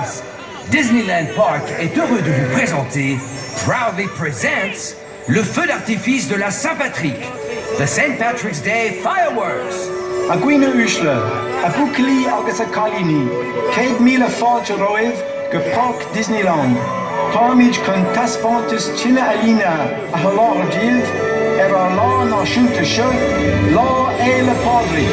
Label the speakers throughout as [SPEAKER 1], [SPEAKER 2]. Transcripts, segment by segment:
[SPEAKER 1] House. Disneyland Park est heureux de vous présenter Proudly Presents le feu d'artifice de la Saint-Patrick, the St. Patrick's Day Fireworks.
[SPEAKER 2] A gwine uisle, a boucli agus a calini, 100,000 fáilte roimh go Park Disneyland. Táimid chun taspántas tine alína a halár díomh a lá náisiúnta seo, lá éile pádri.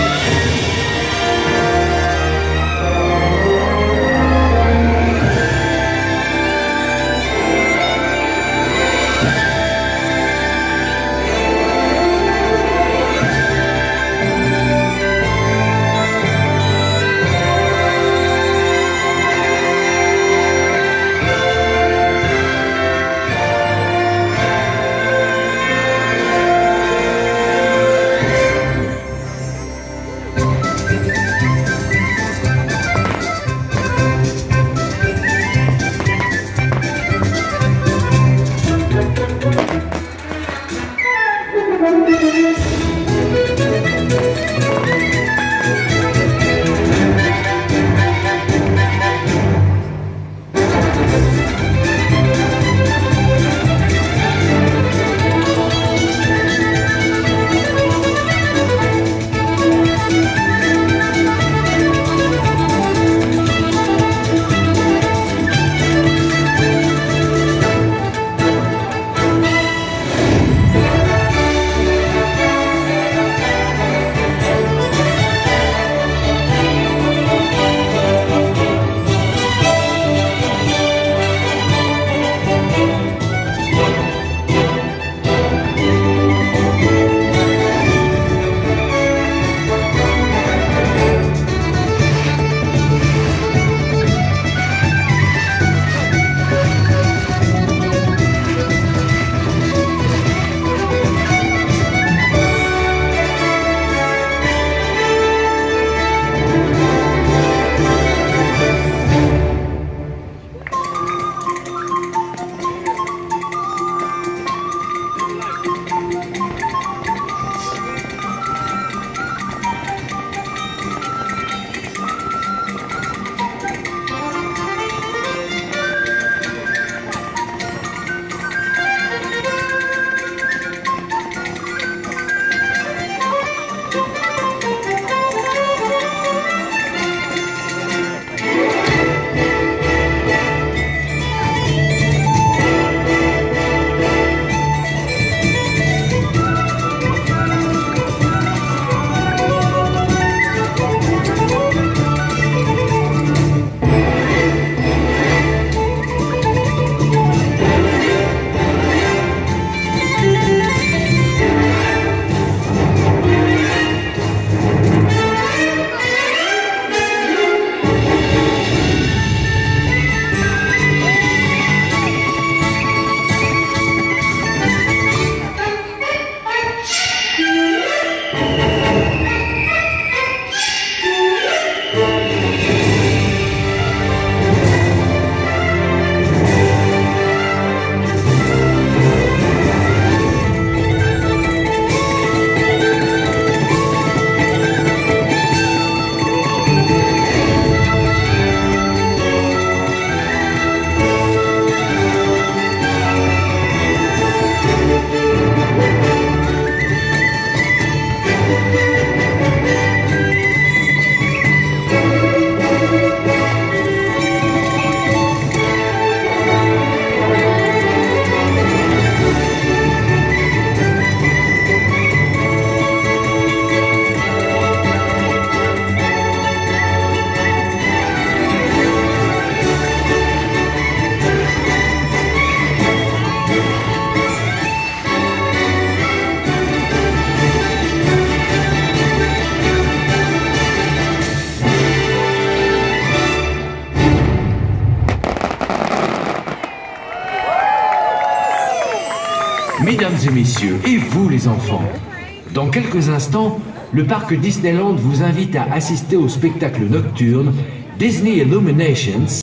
[SPEAKER 1] Mesdames et messieurs, et vous les enfants, dans quelques instants, le parc Disneyland vous invite à assister au spectacle nocturne Disney Illuminations